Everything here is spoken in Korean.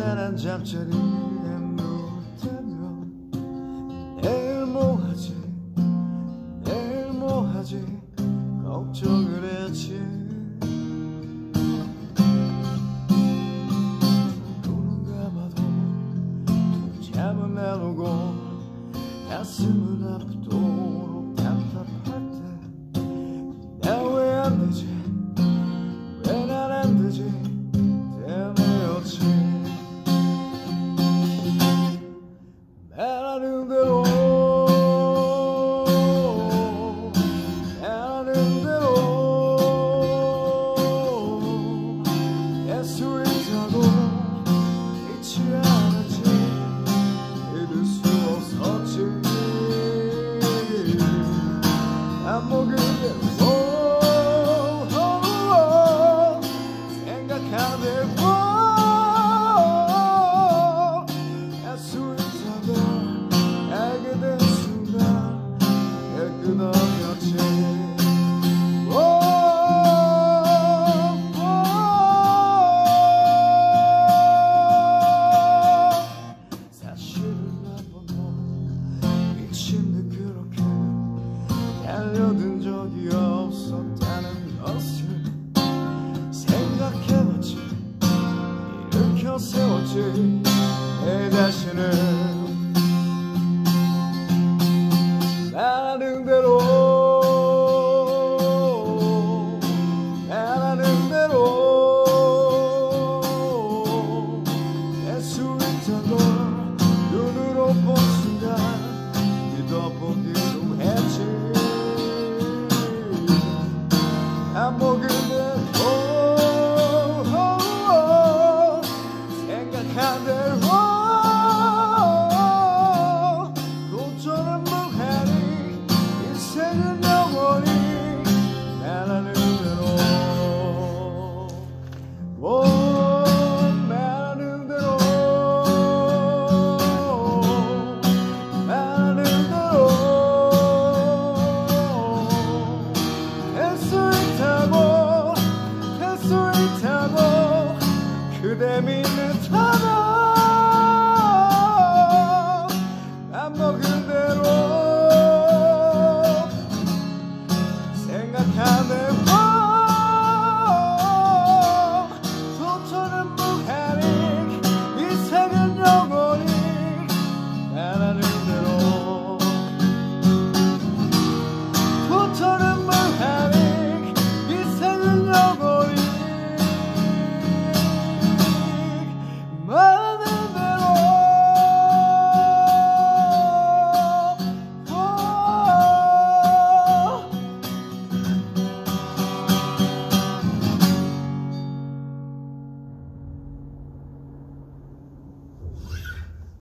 편안한 잠자리에 누웠다면 내일 뭐 하지 걱정을 했지. 누군가 봐도 잠은 안 오고 가슴은 아프도록 답답할 때 나 왜 안 되지 왜 난 안 되지 때문이었지. 말하는 대로 할 수 있다고 잊지 않았지. 믿을 수 없었지. 안 먹은 대로 생각하대로 할 수 있다고 알게 된 순간 깨끗하였지. 달려든 적이 없었다는 것을 생각해봤지. 일으켜 세웠지 내 자신을. 말하는 대로 할 수 있다고 눈으로 본 순간 믿어보기로 했지. 안 먹은 대로 생각한 대로 도전은 무한히 인생은 영원히 말하는 대로 말하는 대로 할 수 있다고 그대 믿는 타다.